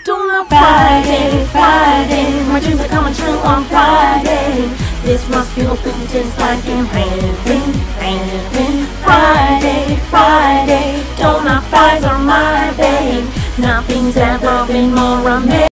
Don't Friday, Friday, my dreams are coming true on Friday. This must be feeling just like in heaven, heaven. Friday, Friday, donut fries are my babe. Nothing's ever been more amazing.